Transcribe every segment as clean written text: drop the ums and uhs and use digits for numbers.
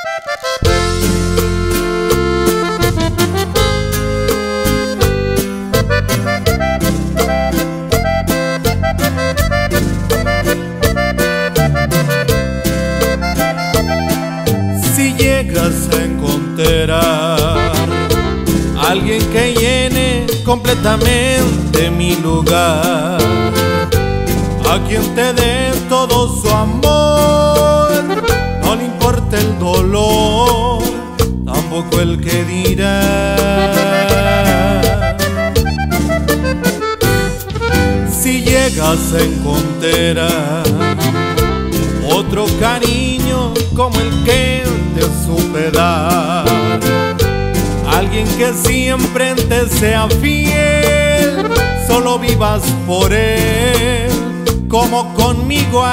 Si llegas a encontrar alguien que llene completamente mi lugar, a quien te dé todo su amor, no le importa el dolor, tampoco el que dirá. Si llegas a encontrar otro cariño como el que te supe dar, alguien que siempre te sea fiel, solo vivas por él como conmigo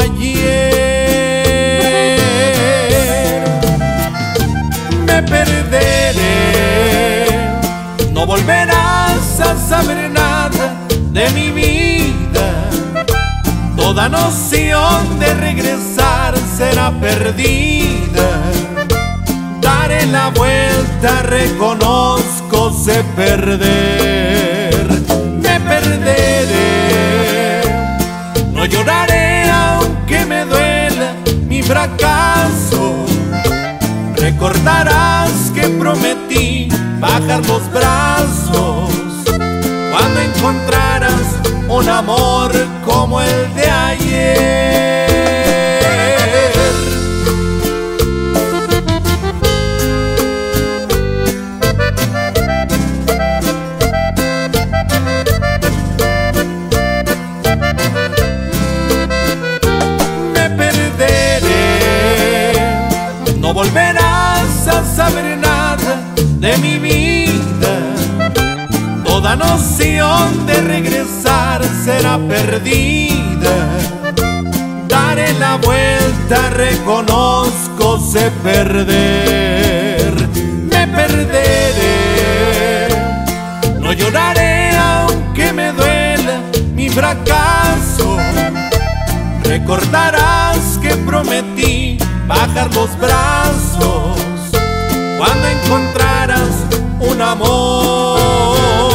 ayer. Me perderé, no volverás a saber nada de mi vida. Toda noción de regresar será perdida. Daré la vuelta, reconozco, sé perder. Me perderé, no lloraré aunque me duela mi fracaso. Recordarás que prometí bajar los brazos cuando encontraras un amor como el de ayer. Me perderé, no volverás a saber nada de mi vida. Toda noción de regresar será perdida. Daré la vuelta, reconozco, sé perder. Me perderé, no lloraré aunque me duela mi fracaso. Recordarás que prometí bajar los brazos cuando encontraras un amor